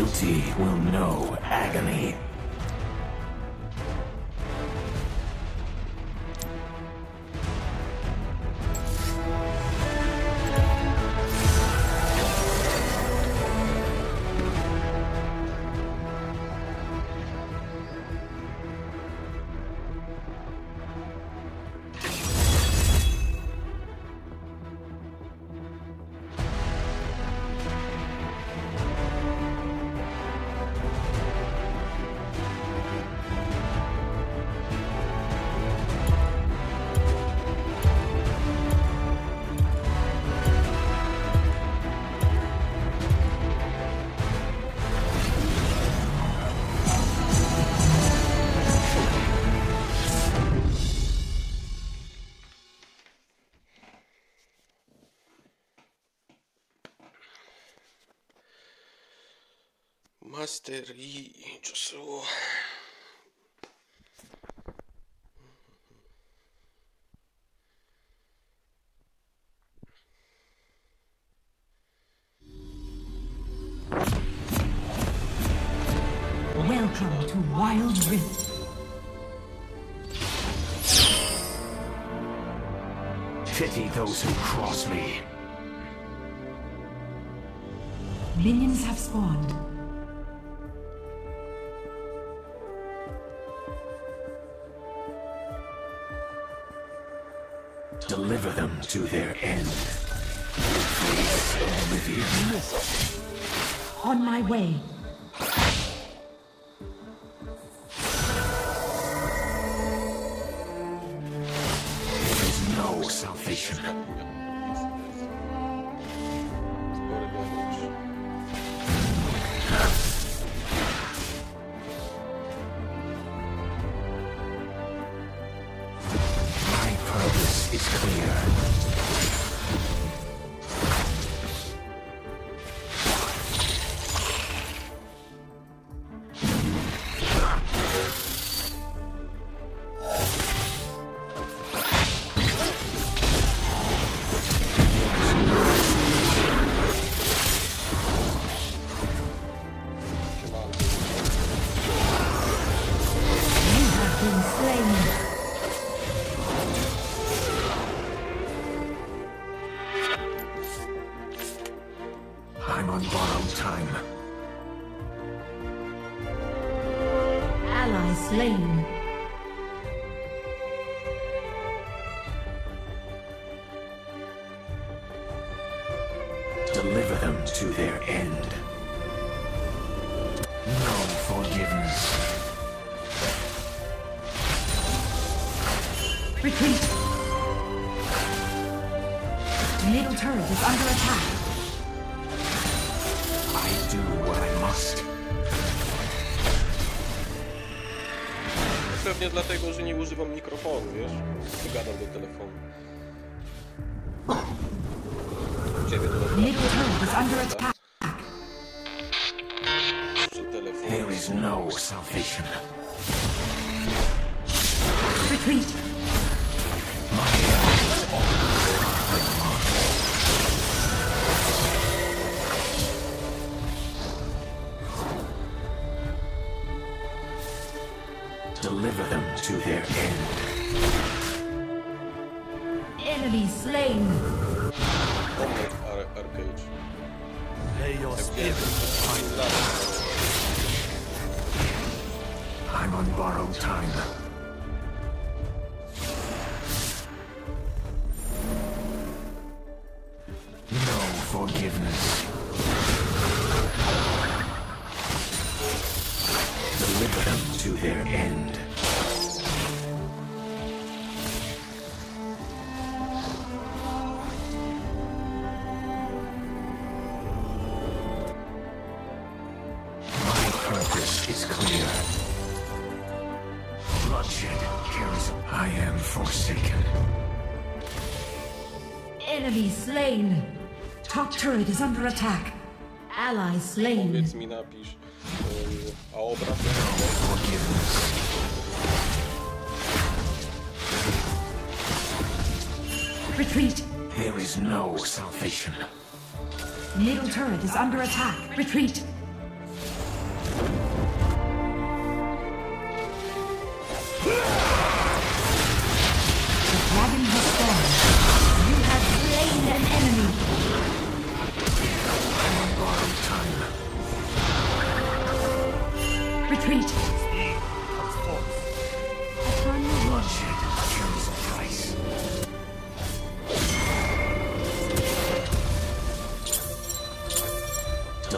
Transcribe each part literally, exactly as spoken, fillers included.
guilty will know agony. Master Yi Joshua. Welcome to Wild Rift. Pity those who cross me. Minions have spawned. Deliver them to their end. Face oblivion. On my way. There is no salvation. Is clear. I'm on borrowed time. Ally slain. Deliver them to their end. No forgiveness. Retreat. Middle turret is under attack. I do what I must. Pewnie dlatego, że nie używam mikrofonu, wiesz? Gadam do telefonu. Ciebie to Middle turret is under attack. There is no salvation. Retreat. My enemies Deliver them to their end. Enemy slain. Arcade. Lay your spirit. I'm on borrowed time. No forgiveness. Deliver them to their end. My purpose is clear. Bloodshed carries. I am forsaken. Enemy slain. Top turret is under attack. Ally slain. Powiedz mi, napisz. A obraz. Retreat. There is no salvation. Middle turret is under attack. Retreat.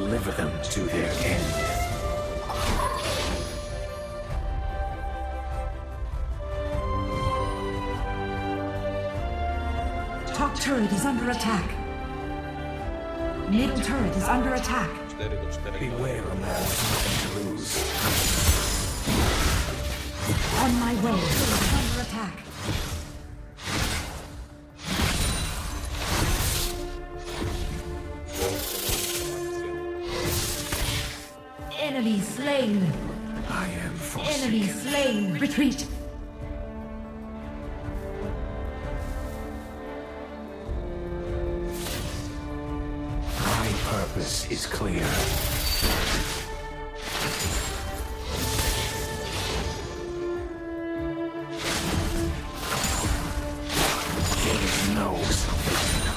deliver them to their end. Top turret is under attack. Middle turret is under attack. cztery do czterech. Beware a man with nothing to lose. On my way. Turret is under attack. Enemy slain. I am Enemy forsaken. slain. Retreat. My purpose is clear. There is no salvation.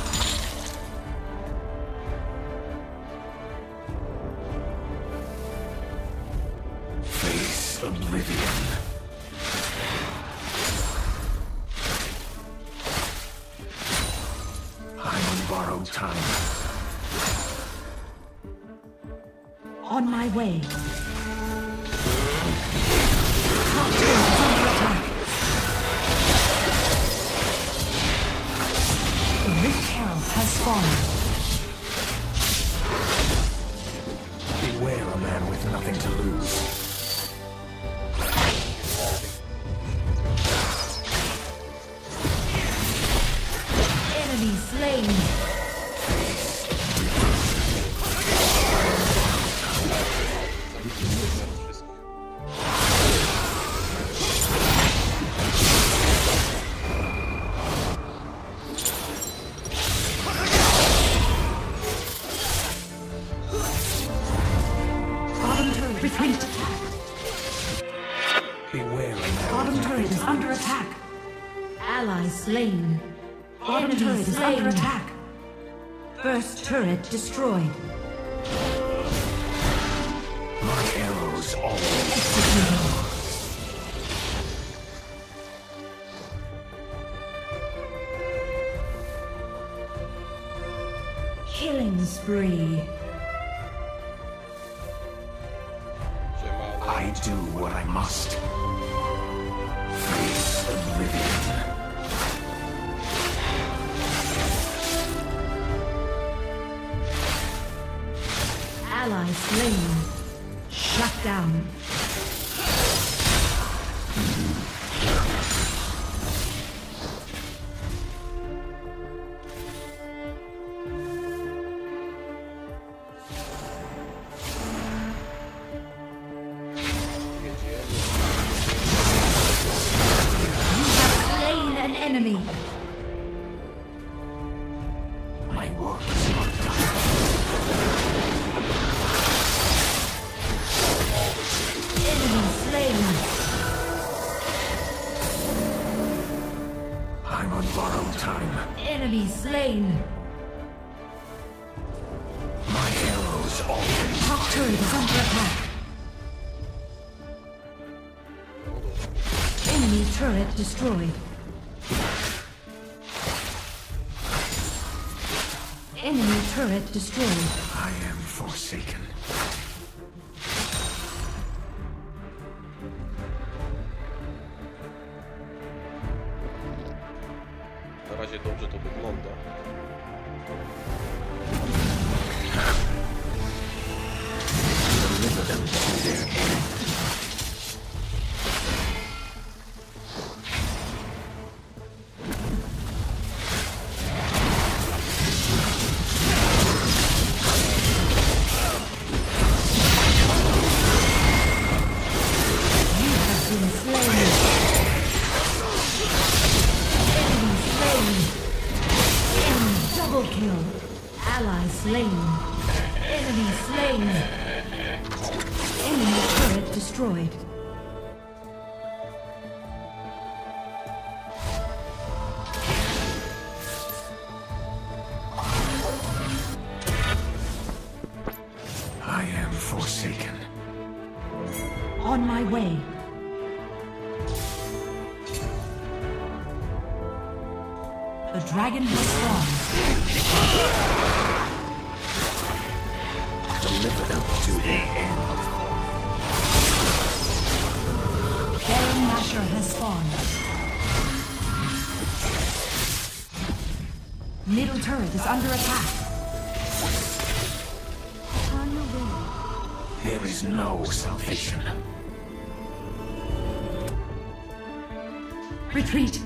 Face oblivion. I'm on borrowed time. On my way. Top turret is under attack. The Rift Herald has fallen. Beware a man with nothing to lose. Enemy slain. Bottom turret retreat. Beware a man Bottom with turret is under attack. Ally slain. Bottom turret is under attack. First turret destroyed. my arrows always. Killing spree. Siemano. I do what I must. Face oblivion. Ally slain. Shut down. Slain an enemy. My work is not done. Enemy slain. I'm on borrowed time. Enemy slain. My arrows always. Top turret is under attack. Enemy turret destroyed. Enemy turret destroyed. I am forsaken. Na razie dobrze to wygląda. Deliver them to their end. You have been slain. Enemy slain. Enemy double kill. Ally slain. Enemy slain. Enemy turret destroyed. I am forsaken. On my way. The dragon has spawned. deliver them to the end. Baron Nashor has spawned. Middle turret is under attack. On your way. There is no salvation. Retreat.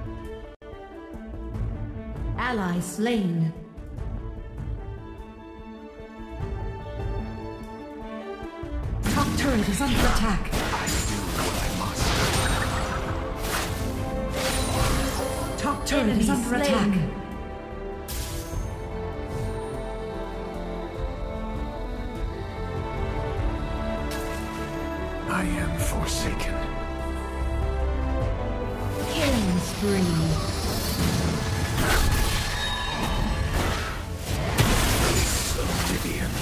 Ally slain. Top turret is under attack. I do what I must. Top turret is under attack. I am forsaken. Killing spree. Oblivion.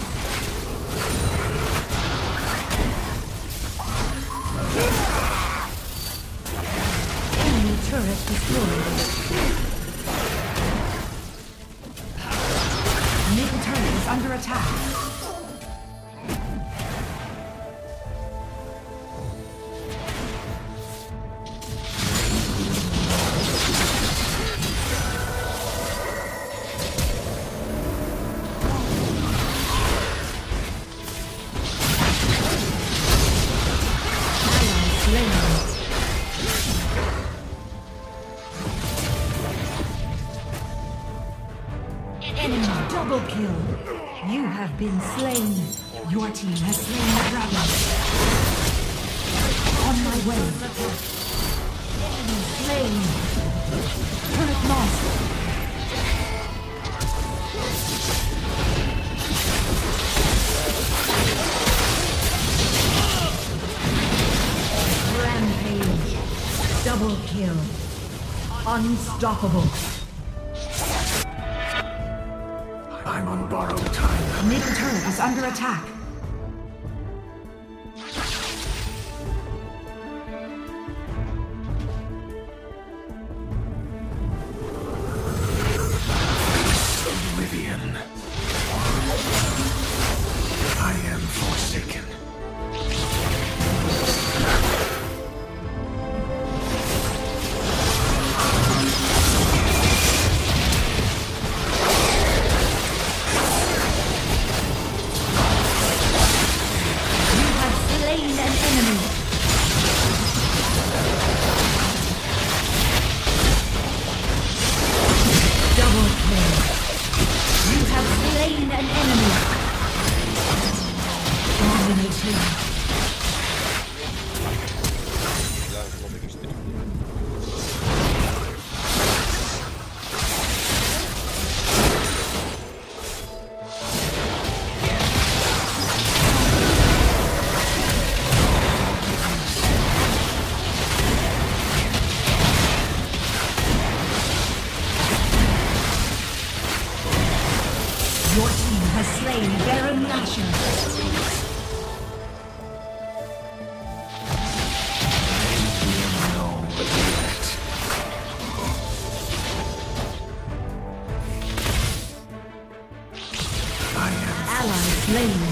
Enemy turret destroyed. Middle turret is under attack. Enemy double kill. You have been slain. Your team has slain the dragon. On my way. Enemy slain. Turret lost. Rampage. Double kill. Unstoppable. I'm on borrowed time. Middle turret is under attack. Oblivion. I am forsaken. Your team has slain Baron Nashor. No regret. I am Ally slain.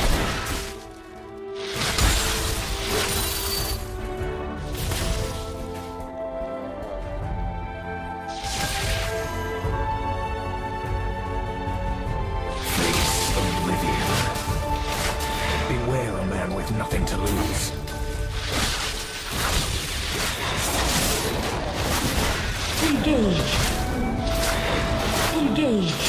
face oblivion. Beware a man with nothing to lose. Engage. Engage.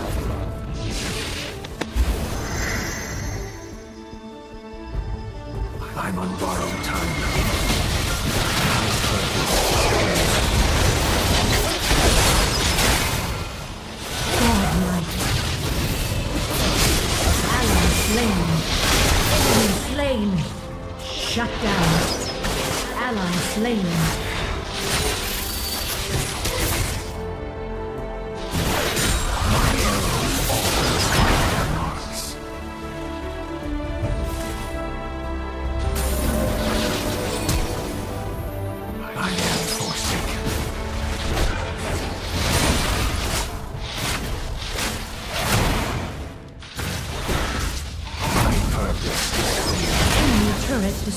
I'm on borrowed time. Godlike. Ally slain. Enemy slain. Shut down. Ally slain. I am forsaken.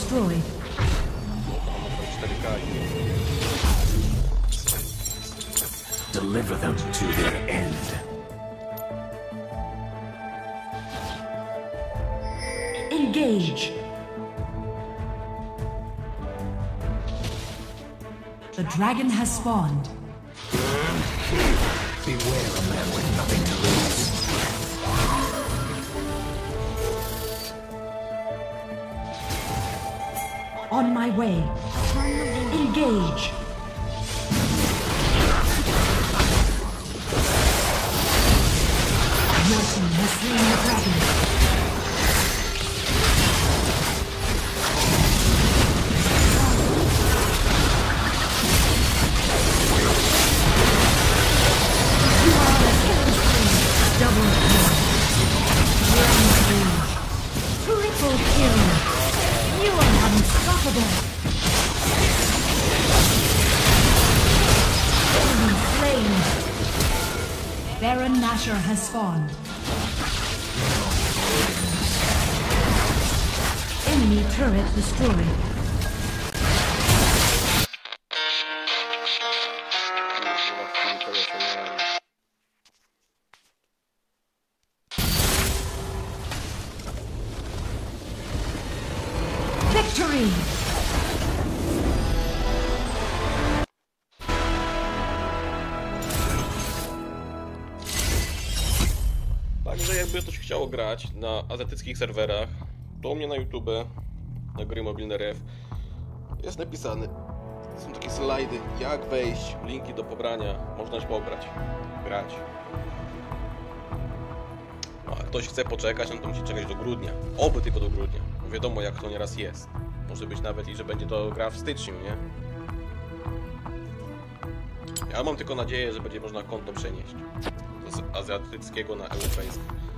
destroyed. cztery K. Deliver them to their end. Engage. The dragon has spawned. Beware a man with nothing to lose. On my way. Engage. Your team has slain the dragon. Double kill. Rampage. Triple kill. You are unstoppable. Enemy slain. Baron Nashor has spawned. Enemy turret destroyed. Victory! Także jakby ktoś chciał grać na azjatyckich serwerach, to u mnie na YouTube, na gry mobilne F jest napisane. Są takie slajdy, jak wejść, linki do pobrania, można się pograć, grać. No, a ktoś chce poczekać, no to musi czekać do grudnia. Oby tylko do grudnia. Bo wiadomo jak to nieraz jest. Może być nawet i że będzie to gra w styczniu, nie? Ja mam tylko nadzieję, że będzie można konto przenieść z azjatyckiego na europejskie.